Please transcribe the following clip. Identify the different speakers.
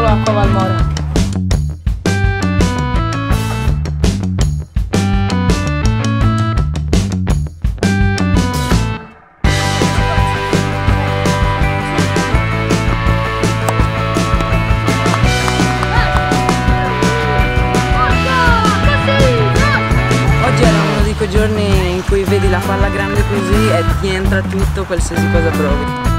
Speaker 1: solo acqua Valmore.
Speaker 2: Oggi era uno di quei giorni in cui vedi la palla grande così e ti entra tutto qualsiasi cosa provi.